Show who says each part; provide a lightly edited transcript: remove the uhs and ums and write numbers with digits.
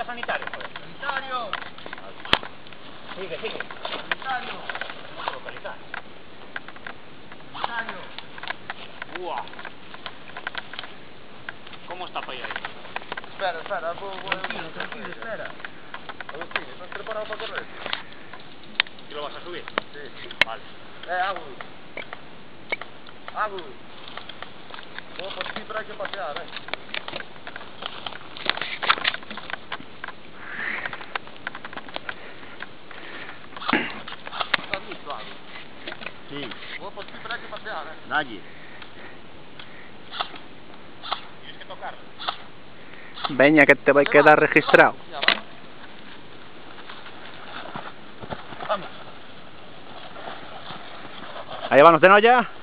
Speaker 1: sanitario, joder.
Speaker 2: ¡Sanitario!
Speaker 1: Sigue.
Speaker 2: ¡Sanitario!
Speaker 1: Vamos a localizar.
Speaker 2: ¡Sanitario!
Speaker 1: ¡Uah! ¿Cómo está para ir ahí?
Speaker 2: Espera, tranquilo, espera. Agustín, ¿estás preparado para correr?
Speaker 1: ¿Y lo vas a subir?
Speaker 2: Sí.
Speaker 1: Vale.
Speaker 2: Agus. Vos por ti, pero hay que pasear, ¿Estás listo, Agus?
Speaker 1: Sí.
Speaker 2: Vos por ti, pero hay que pasear,
Speaker 1: Nadie. Tienes que tocarlo.
Speaker 3: Veña, que te va a quedar registrado.
Speaker 2: Ya va.
Speaker 1: Vamos.
Speaker 3: Ahí vamos de no ya.